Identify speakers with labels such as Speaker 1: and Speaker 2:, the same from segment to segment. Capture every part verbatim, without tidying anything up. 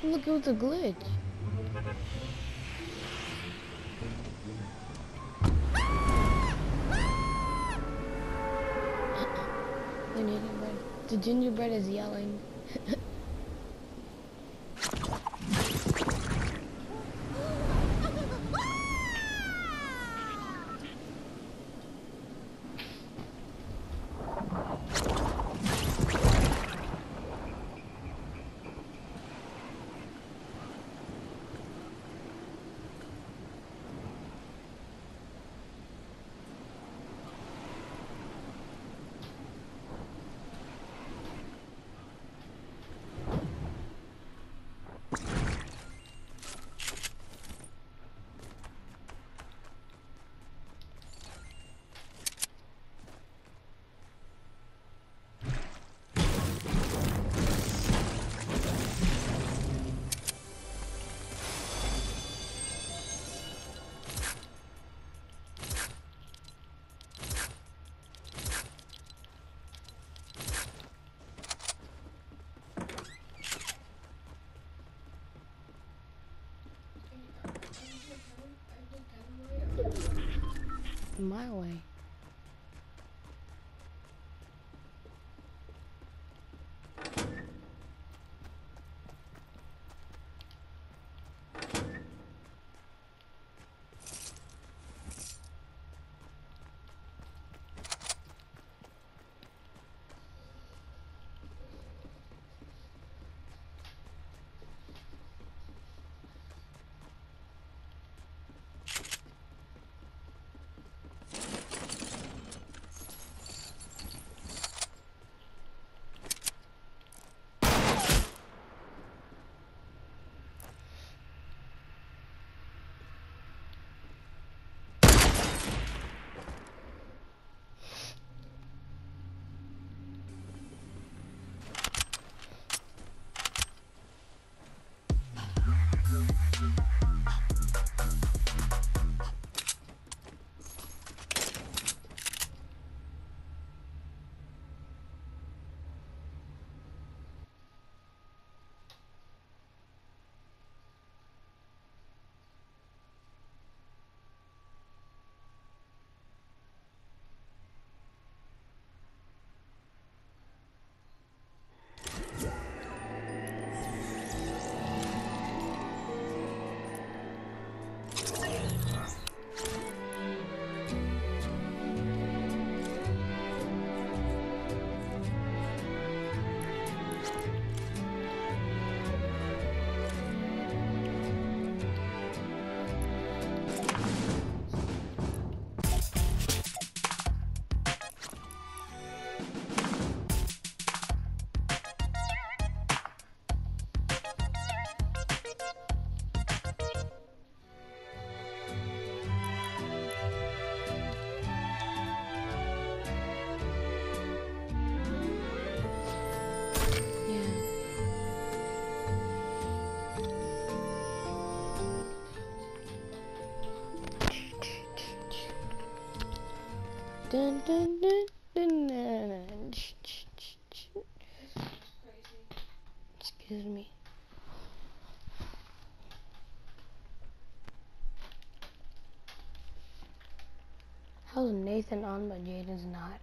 Speaker 1: look, it was a glitch. The gingerbread. The gingerbread is yelling. My way. Dun, dun, dun, dun, dun, dun. Excuse me. How's Nathan on but Jaden's not?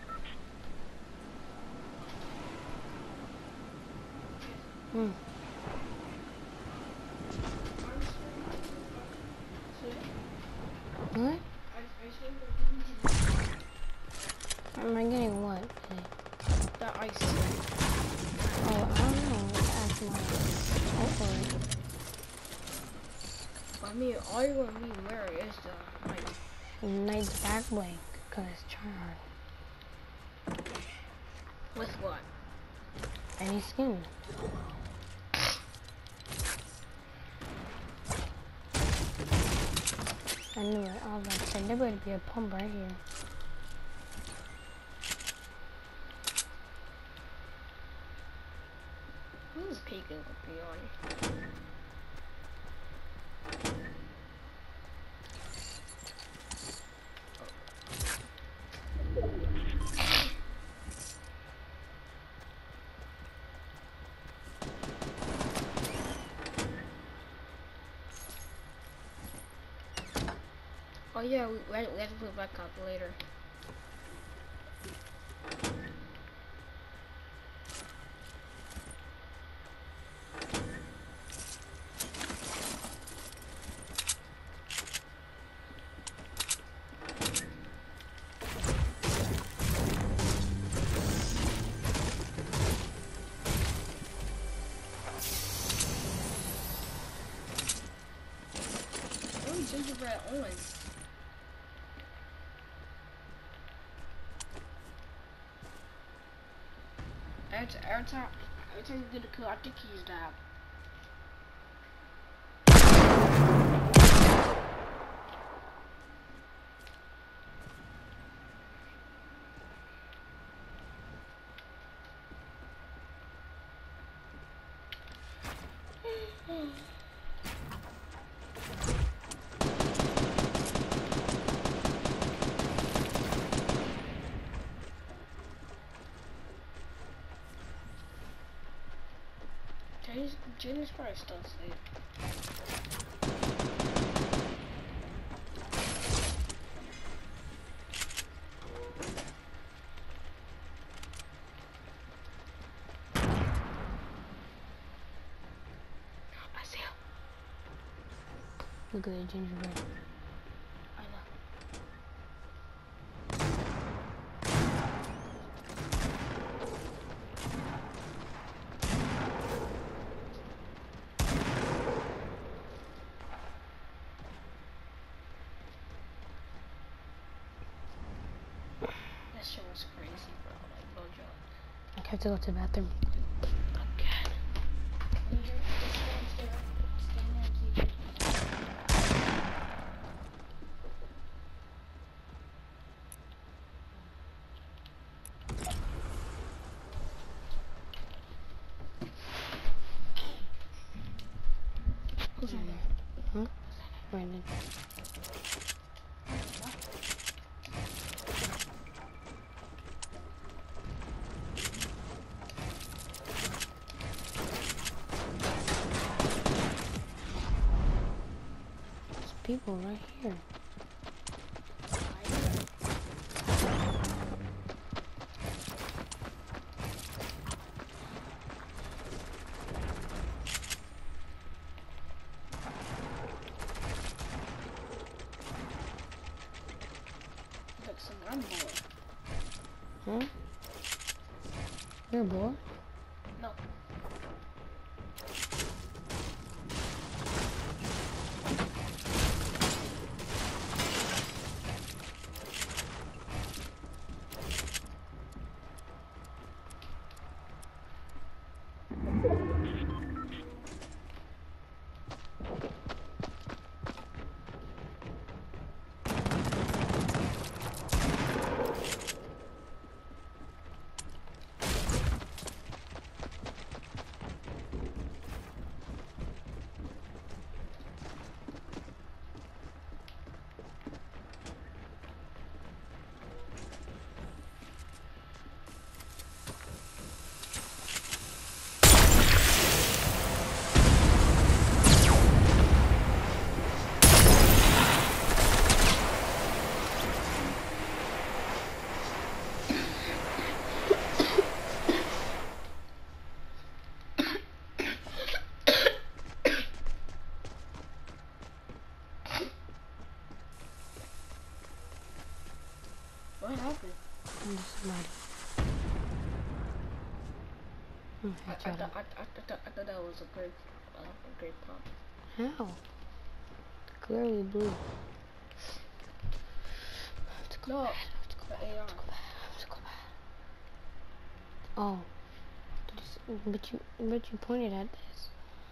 Speaker 1: Hmm. Am I getting what?
Speaker 2: The ice.
Speaker 1: Oh, I don't know. That's my hopefully.
Speaker 2: I mean, all you're gonna be wearing is the like
Speaker 1: Nice back bling, cause it's tryhard.
Speaker 2: with what?
Speaker 1: Any skin. I knew it. I was like, saying, there better be a pump right here.
Speaker 2: Who's peeking up beyond? Oh yeah, we, we have to put it back up later. Oh, gingerbread on. Every, t every time, every time you get a kill, I think he's died. Jenny's, Jenny's probably still asleep. I see him.
Speaker 1: Look at the gingerbread.
Speaker 2: I know. That shit was crazy, bro. Like, no joke.
Speaker 1: I have to go to the bathroom.
Speaker 2: Again. You just stand there, stand there, who's in there?
Speaker 1: Huh? Brandon. There's people right here.
Speaker 2: Like some gun bullet.
Speaker 1: Huh? You're bored?
Speaker 2: No.
Speaker 1: into somebody. Mm,
Speaker 2: I, I,
Speaker 1: headshot
Speaker 2: thought,
Speaker 1: him.
Speaker 2: I, I, thought, I thought that was a great, uh, a great pop.
Speaker 1: How? Clearly blue. Let's go
Speaker 2: No,
Speaker 1: bad. Let's go
Speaker 2: the
Speaker 1: bad.
Speaker 2: A R.
Speaker 1: Let's go bad. Let's go bad. Oh. But you, but you pointed at this.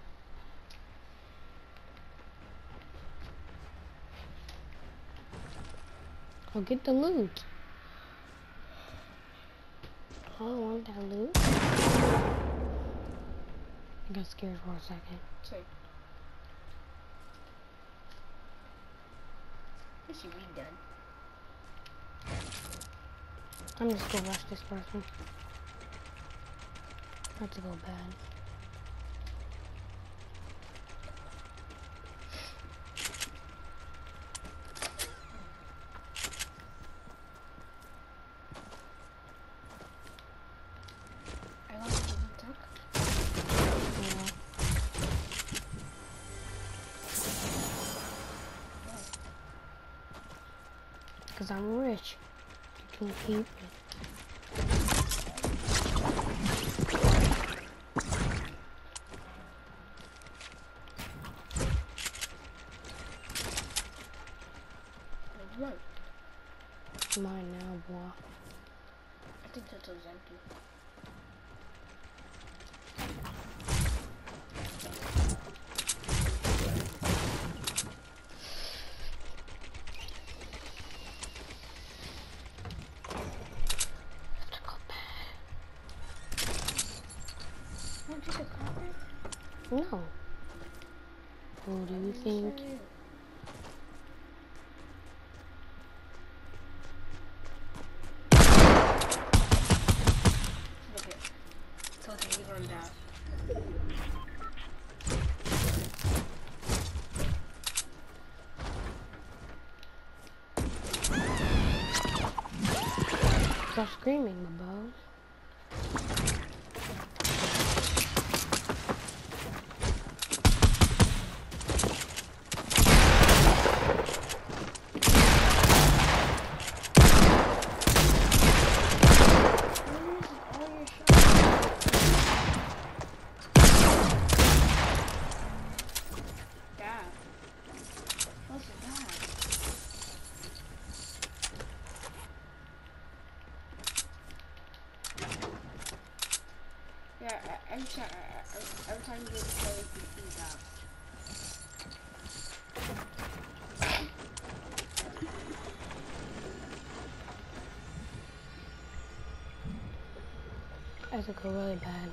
Speaker 1: Oh, get the loot. I don't want that loot. I got scared for a second.
Speaker 2: Say. This should be done.
Speaker 1: I'm just gonna rush this person. Not to go bad.
Speaker 2: I want to do the tuck.
Speaker 1: Yeah. Cause I'm rich. You can keep it.
Speaker 2: Right.
Speaker 1: Mine now, boy.
Speaker 2: I think that was empty.
Speaker 1: Let's go bad.
Speaker 2: What, just a carpet?
Speaker 1: No. Who do you think?
Speaker 2: Look it. Told you you're gonna die.
Speaker 1: Stop screaming, my bow.
Speaker 2: Yeah, every time, every time you get to play, you see out.
Speaker 1: I took a really bad.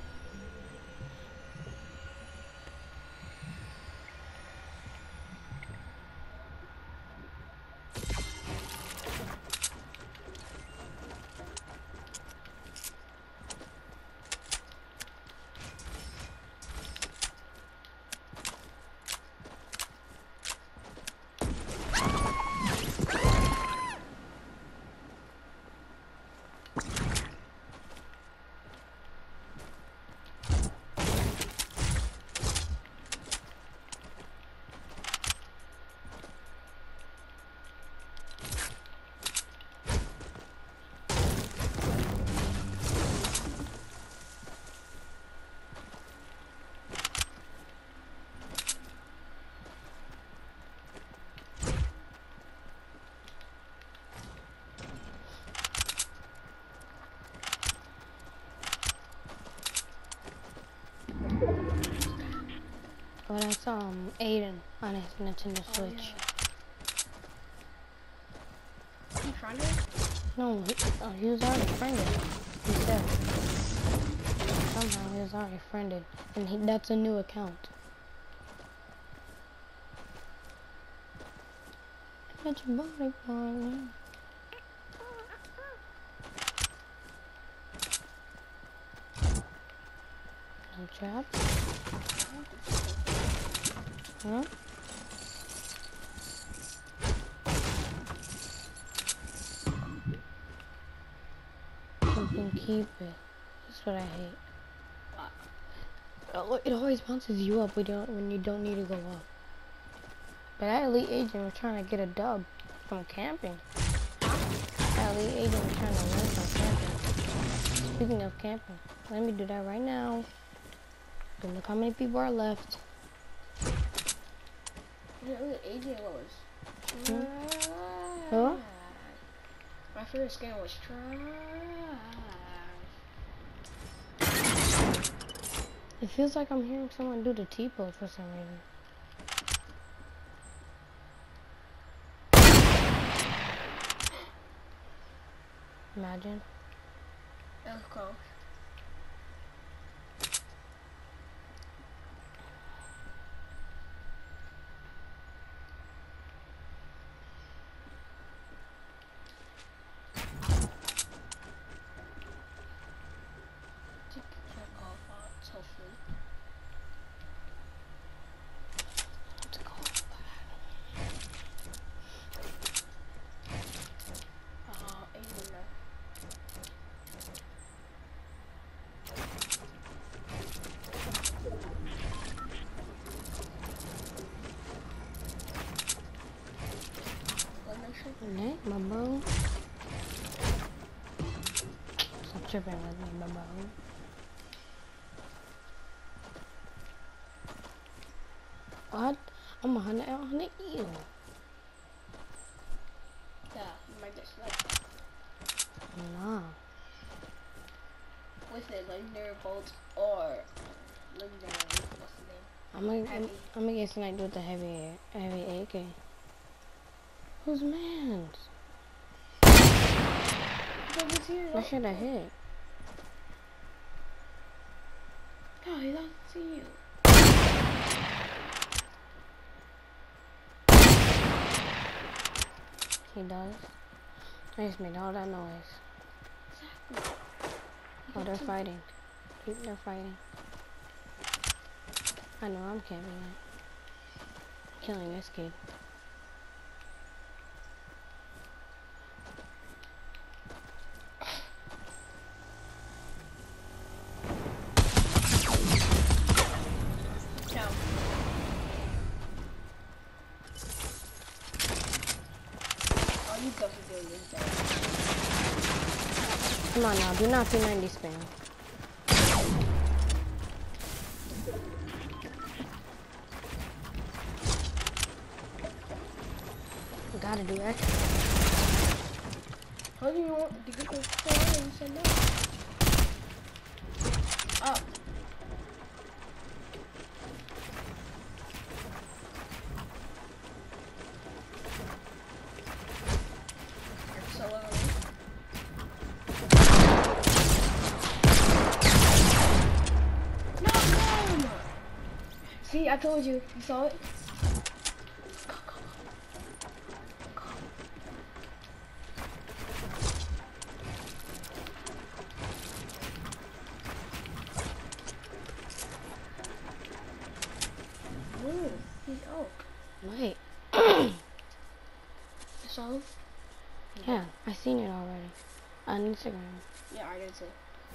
Speaker 1: Oh, that's um Aiden on his Nintendo
Speaker 2: Oh,
Speaker 1: Switch.
Speaker 2: yeah. You trying to?
Speaker 1: No, he, oh, he was already friended. He said somehow he was already friended, and he, that's a new account. That's your body part. No trap. Huh? You can keep it. That's what I hate. Oh, it always bounces you up when you don't, when you don't need to go up. But that elite agent was trying to get a dub from camping. Ellie, Aiden was trying to learn from camping. Speaking of camping, let me do that right now. Look how many people are left.
Speaker 2: Yeah, look, A J was.
Speaker 1: Hmm? Huh?
Speaker 2: My favorite skin was trash.
Speaker 1: It feels like I'm hearing someone do the T-pose for some reason. Imagine.
Speaker 2: That was close.
Speaker 1: Let's go.
Speaker 2: Uh, Aiden there.
Speaker 1: Hey, my bro. Stop tripping with me, my bro. What? I'm a hundred out hundred you.
Speaker 2: Yeah, you might get sniped.
Speaker 1: Nah.
Speaker 2: With a legendary bolt or legendary, what's the name?
Speaker 1: I'm gonna, I'm,
Speaker 2: Heavy.
Speaker 1: I'm gonna get sniped with the heavy, heavy A K. Who's man's? I should have hit.
Speaker 2: Oh, he doesn't see you.
Speaker 1: He does. I just made all that noise.
Speaker 2: Exactly.
Speaker 1: Oh, they're fighting. They're fighting. I know I'm camping it. Killing this kid.
Speaker 2: No. Oh, you definitely doing this thing.
Speaker 1: Come on now, do not P ninety spam. You gotta do extra.
Speaker 2: How do you want to get this far and say no? Up. So, uh, no, no! See, I told you. You saw it? Go, go, go. Go. Ooh, he's oak.
Speaker 1: Wait.
Speaker 2: So?
Speaker 1: Yeah, I seen it already. On Instagram.
Speaker 2: Yeah, I did too.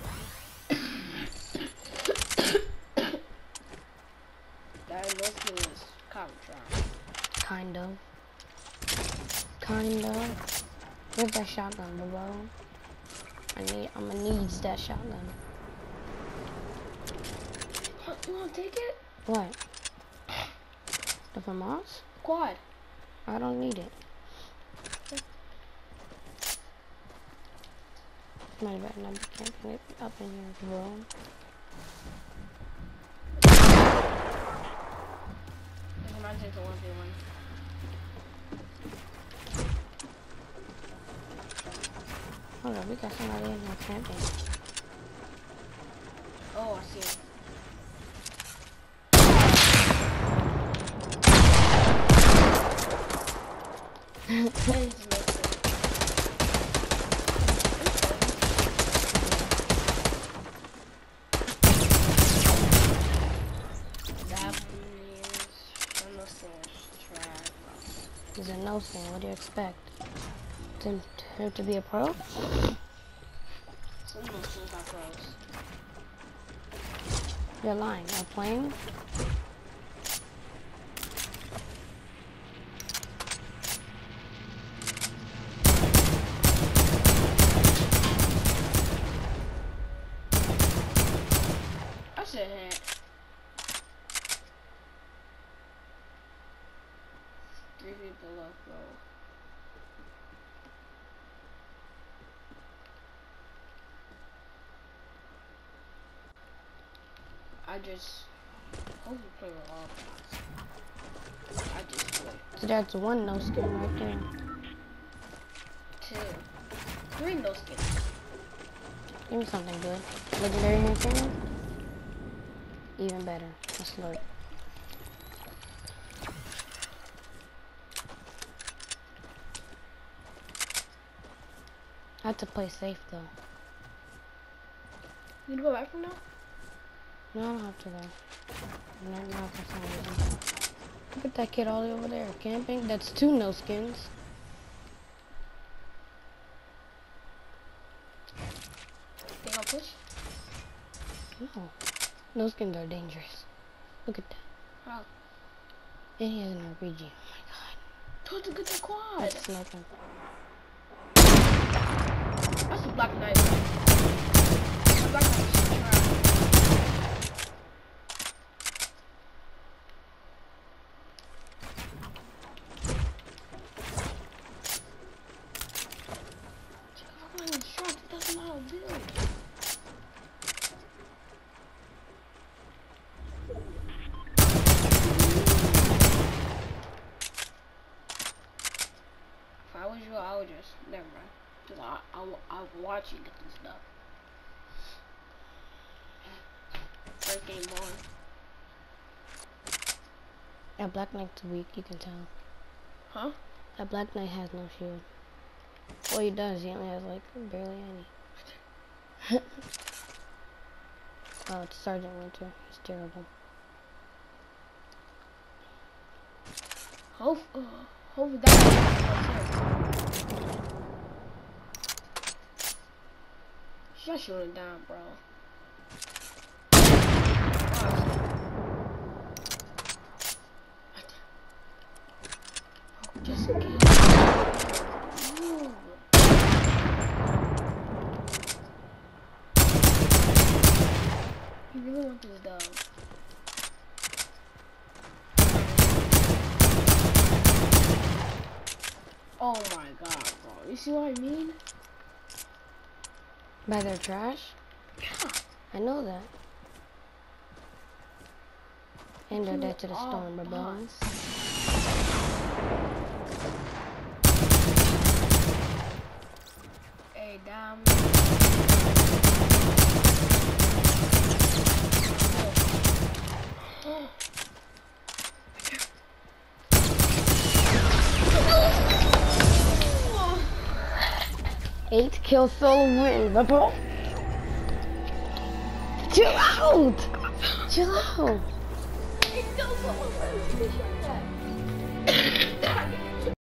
Speaker 2: That mostly was contract.
Speaker 1: Kind of. Kind of. Where's that shotgun, bro? I need, I'm gonna need that shotgun.
Speaker 2: You wanna take it?
Speaker 1: What? The FAMAS?
Speaker 2: Quad.
Speaker 1: I don't need it. Might better not be camping it up in here, bro.
Speaker 2: I might take the one v one.
Speaker 1: Hold on, we got somebody in here camping.
Speaker 2: Oh, I see him. That is amazing. That means I'm not saying trash.
Speaker 1: He's a no thing. What do you expect? To, him to be a pro?
Speaker 2: Some of those things are pros.
Speaker 1: You're lying. You're playing?
Speaker 2: three people left, bro. I just hope you play with all guys. I just play.
Speaker 1: So that's one no skin right there.
Speaker 2: Two. Three no skins.
Speaker 1: Give me something good. Legendary hand cannon? Even better. A slurp. I have to play safe though.
Speaker 2: You need to go back from now?
Speaker 1: No, I don't have to though. Not, not for some reason. Look at that kid all the way over there camping. That's two no skins.
Speaker 2: They gonna push?
Speaker 1: No. No skins are dangerous. Look at that.
Speaker 2: How?
Speaker 1: And he has an R P G. Oh my god.
Speaker 2: Told to get the quad.
Speaker 1: That's sniping.
Speaker 2: That's a black knight. That's a black knight. If I was you, I would just never mind. Cause I I I'll watch you get this stuff. First game on.
Speaker 1: That Black Knight's weak, you can tell.
Speaker 2: Huh?
Speaker 1: That Black Knight has no shield. Well, he does. He only has like barely any. Oh, it's Sergeant Winter. He's terrible.
Speaker 2: Hope, uh, hope that. Just shoot him down, bro. Just kill him. You really want this dog. Oh my god, bro. You see what I mean?
Speaker 1: By their trash?
Speaker 2: Yeah.
Speaker 1: I know that. And they're dead to the storm, my bones.
Speaker 2: Hey, damn.
Speaker 1: Eight kill solo win, my bro. Chill out! Chill out!
Speaker 2: Eight kill solo win.